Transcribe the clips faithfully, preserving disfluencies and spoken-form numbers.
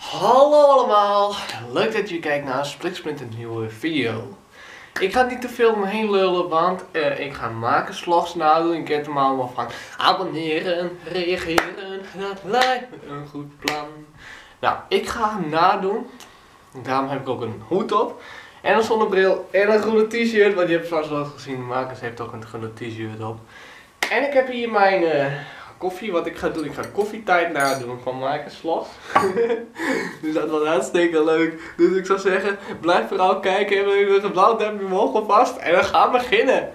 Hallo allemaal, leuk dat je kijkt naar een spliksplinter nieuwe video. Ik ga niet te veel omheen lullen, want uh, ik ga makersvlogs nadoen. Ik heb hem allemaal van abonneren, reageren, dat lijkt me een goed plan. Nou, ik ga hem nadoen. Daarom heb ik ook een hoed op. En een zonnebril en een groene t-shirt, want je hebt vast wel gezien, de makers heeft ook een groene t-shirt op. En ik heb hier mijn uh, koffie, wat ik ga doen. Ik ga koffietijd nadoen van makersvlogs. Dus dat was hartstikke leuk. Dus ik zou zeggen, blijf vooral kijken. Hebben een blauw duimpje omhoog alvast. En dan gaan we beginnen.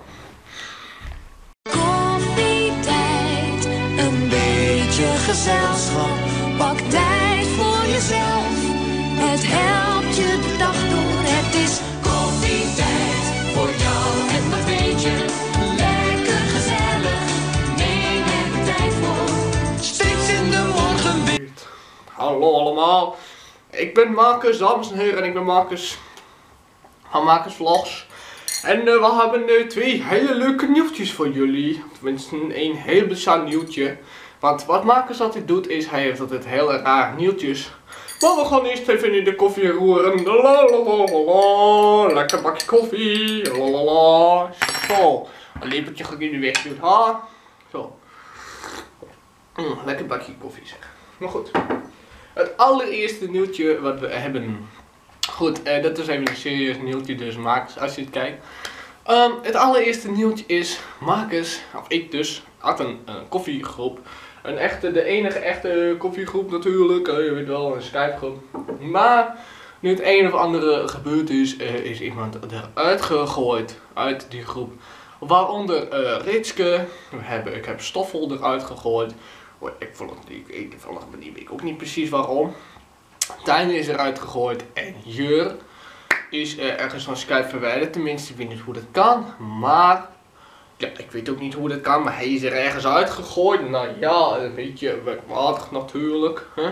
Koffietijd, een beetje gezelschap. Pak tijd voor jezelf. Het helpt je de dag door. Het is koffietijd voor jou en een beetje. Lekker gezellig. Neem er de tijd voor. Steeds in de morgen weer. Hallo allemaal. Ik ben Marcus, dames en heren. En ik ben Marcus van Marcus Vlogs. En uh, we hebben nu uh, twee hele leuke nieuwtjes voor jullie. Tenminste, een heel bizar nieuwtje. Want wat Marcus altijd doet, is hij heeft altijd hele rare nieuwtjes. Maar we gaan eerst even in de koffie roeren. Lalalala. Lekker bakje koffie. Lalalala. Zo. Een lepeltje ga ik in de weg doen. Ha. Zo. Mm, lekker bakje koffie zeg. Maar goed. Het allereerste nieuwtje wat we hebben. Goed, uh, dat is even een serieus nieuwtje, dus Marcus, als je het kijkt. Um, het allereerste nieuwtje is, Marcus, of ik dus, had een, een koffiegroep. Een echte, de enige echte koffiegroep natuurlijk, uh, je weet wel, een Skype groep. Maar, nu het een of andere gebeurd is, uh, is iemand eruit gegooid uit die groep. Waaronder uh, Ritske, we hebben, ik heb Stoffel eruit gegooid. Ik volg ik, ik, volg me niet, ik ook niet precies waarom. Tijn is eruit gegooid en Jur is uh, ergens van Skype verwijderd. Tenminste, ik weet niet hoe dat kan. Maar, ja, ik weet ook niet hoe dat kan. Maar hij is er ergens uitgegooid. Nou ja, een beetje werkmatig natuurlijk. Hè?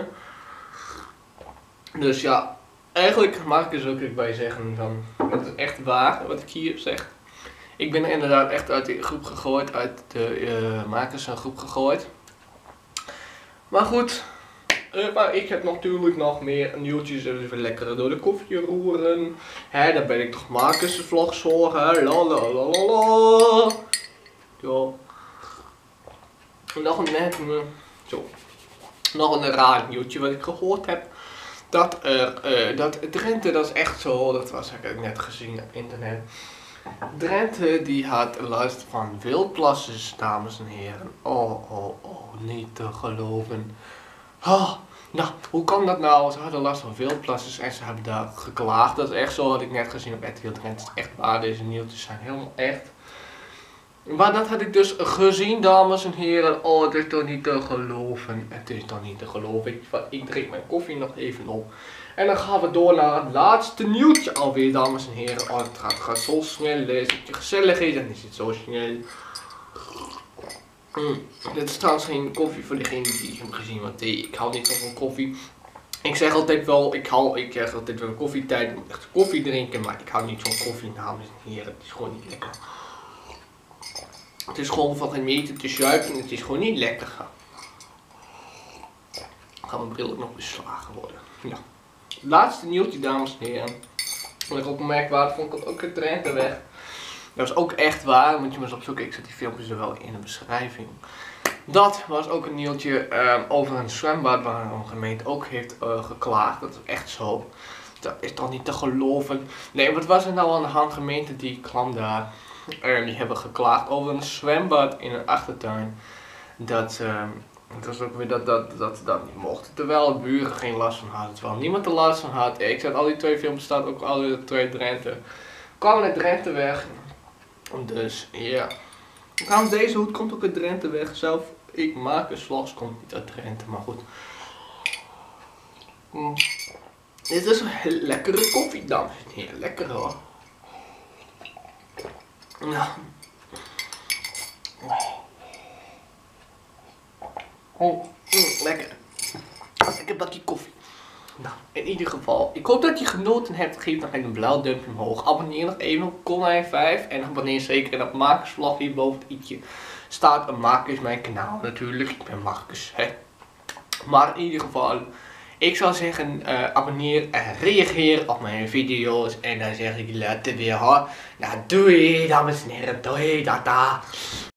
Dus ja, eigenlijk mag ik er dus ook bij zeggen van, dat is echt waar wat ik hier zeg. Ik ben er inderdaad echt uit de groep gegooid, uit de uh, makers groep gegooid. Maar goed. Uh, maar ik heb natuurlijk nog meer nieuwtjes, even lekker door de koffie roeren. Hè, dan ben ik toch Marcus vlogs voor, hè, lalalala. Zo. Nog een net, zo. Nog een raar nieuwtje wat ik gehoord heb. Dat er, uh, dat Drenthe, dat is echt zo, dat was heb ik net gezien op internet. Drenthe die had last van wildplassen, dames en heren. Oh, oh, oh, niet te geloven. Oh, nou, hoe kan dat nou? Ze hadden last van wildplassen en ze hebben daar geklaagd. Dat is echt zo, had ik net gezien op R T L Drenthe. Het is echt waar, deze nieuwtjes zijn helemaal echt. Maar dat had ik dus gezien, dames en heren. Oh, het is toch niet te geloven. Het is toch niet te geloven. Ik, ik drink mijn koffie nog even op. En dan gaan we door naar het laatste nieuwtje alweer, dames en heren. Oh, het gaat, het gaat zo snel. Als het gezellig is, dan is het zo snel. Mm. Dit is trouwens geen koffie voor degene die hebben gezien, want nee, ik hou niet zo van koffie. Ik zeg altijd wel, ik hou, ik zeg altijd wel koffietijd, ik moet echt koffie drinken, maar ik hou niet van koffie, dames en heren. Het is gewoon niet lekker. Het is gewoon van geen meter te zuipen en het is gewoon niet lekker. Dan gaat mijn bril ook nog beslagen worden. Ja. Laatste nieuwtje, dames en heren. Wat ik ook merkwaardig vond, komt ook het Drenthe weg. Dat was ook echt waar, moet je maar eens opzoeken. Ik zet die filmpjes er wel in de beschrijving. Dat was ook een nieuwtje um, over een zwembad waar een gemeente ook heeft uh, geklaagd. Dat is echt zo. Dat is toch niet te geloven. Nee, wat was er nou aan de hand? Gemeente die kwam daar. Uh, die hebben geklaagd over een zwembad in een achtertuin. Dat, uh, dat was ook weer dat dat, dat dat niet mocht. Terwijl de buren geen last van hadden. Terwijl niemand er last van had. Ik zet al die twee filmpjes, staat ook al die twee Drenthe. Kwamen uit Drenthe weg. Dus ja. Yeah. Deze hoed komt ook uit Drenthe weg. Zelf, ik maak een vlogs, komt niet uit Drenthe, maar goed. Mm. Dit is een heel lekkere koffie, dames en heren. Lekker hoor. Nou. Oh, mm, lekker. Lekker bakje koffie. Nou, in ieder geval, ik hoop dat je genoten hebt. Geef nog even een blauw duimpje omhoog. Abonneer nog even op Konijn vijf. En abonneer zeker op Marcus Vlog. Hier boven het i'tje staat een Marcus mijn kanaal natuurlijk. Ik ben Marcus, hè. Maar in ieder geval, ik zou zeggen, uh, abonneer en reageer op mijn video's. En dan zeg ik later weer hoor. Nou doei dames en heren, doei, tata.